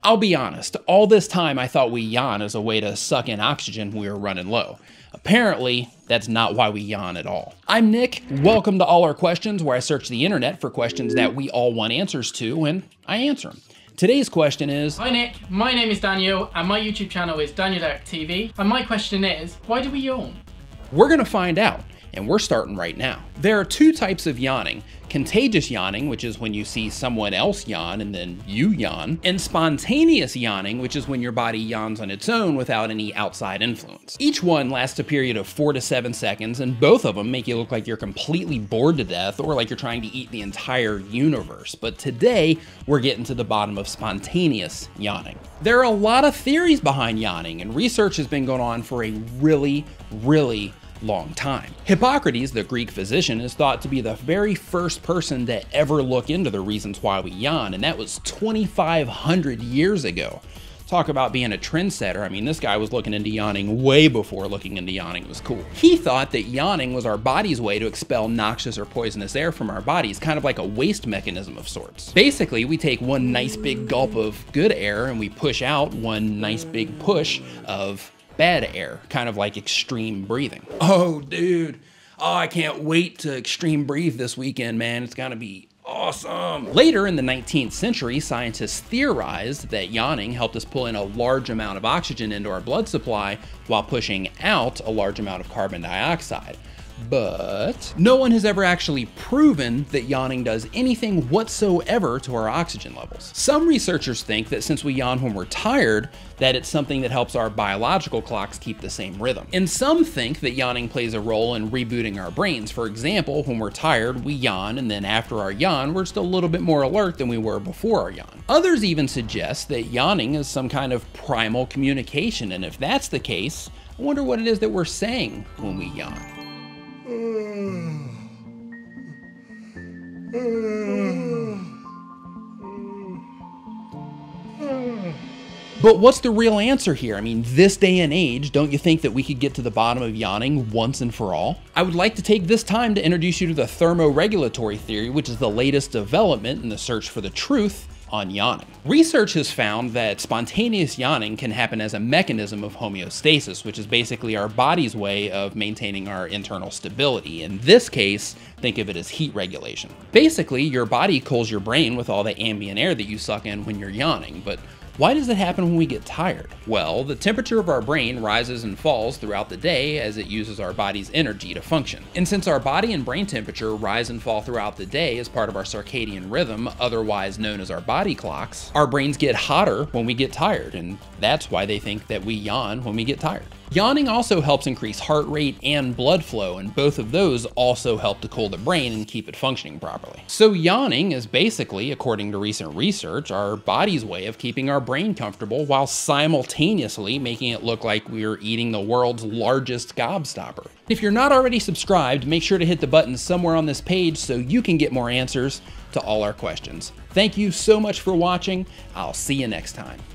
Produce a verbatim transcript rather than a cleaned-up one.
I'll be honest, all this time I thought we yawn as a way to suck in oxygen when we were running low. Apparently, that's not why we yawn at all. I'm Nick, welcome to All Our Questions, where I search the internet for questions that we all want answers to, and I answer them. Today's question is... Hi Nick, my name is Daniel, and my YouTube channel is Daniel Derek T V, and my question is, why do we yawn? We're gonna find out, and we're starting right now. There are two types of yawning. Contagious yawning, which is when you see someone else yawn and then you yawn, and spontaneous yawning, which is when your body yawns on its own without any outside influence. Each one lasts a period of four to seven seconds, and both of them make you look like you're completely bored to death or like you're trying to eat the entire universe. But today, we're getting to the bottom of spontaneous yawning. There are a lot of theories behind yawning, and research has been going on for a really, really long time. Hippocrates, the Greek physician, is thought to be the very first person to ever look into the reasons why we yawn, and that was twenty-five hundred years ago. Talk about being a trendsetter. I mean, this guy was looking into yawning way before looking into yawning was cool. He thought that yawning was our body's way to expel noxious or poisonous air from our bodies, kind of like a waste mechanism of sorts. Basically, we take one nice big gulp of good air and we push out one nice big push of bad air, kind of like extreme breathing. Oh, dude. Oh, I can't wait to extreme breathe this weekend, man. It's gonna be awesome. Later in the nineteenth century, scientists theorized that yawning helped us pull in a large amount of oxygen into our blood supply while pushing out a large amount of carbon dioxide. But no one has ever actually proven that yawning does anything whatsoever to our oxygen levels. Some researchers think that since we yawn when we're tired, that it's something that helps our biological clocks keep the same rhythm. And some think that yawning plays a role in rebooting our brains. For example, when we're tired, we yawn, and then after our yawn, we're just a little bit more alert than we were before our yawn. Others even suggest that yawning is some kind of primal communication, and if that's the case, I wonder what it is that we're saying when we yawn. But what's the real answer here? I mean, this day and age, don't you think that we could get to the bottom of yawning once and for all? I would like to take this time to introduce you to the thermoregulatory theory, which is the latest development in the search for the truth on yawning. Research has found that spontaneous yawning can happen as a mechanism of homeostasis, which is basically our body's way of maintaining our internal stability. In this case, think of it as heat regulation. Basically, your body cools your brain with all the ambient air that you suck in when you're yawning, but why does it happen when we get tired? Well, the temperature of our brain rises and falls throughout the day as it uses our body's energy to function. And since our body and brain temperature rise and fall throughout the day as part of our circadian rhythm, otherwise known as our body clocks, our brains get hotter when we get tired, and that's why they think that we yawn when we get tired. Yawning also helps increase heart rate and blood flow, and both of those also help to cool the brain and keep it functioning properly. So yawning is basically, according to recent research, our body's way of keeping our brain comfortable while simultaneously making it look like we're eating the world's largest gobstopper. If you're not already subscribed, make sure to hit the button somewhere on this page so you can get more answers to all our questions. Thank you so much for watching. I'll see you next time.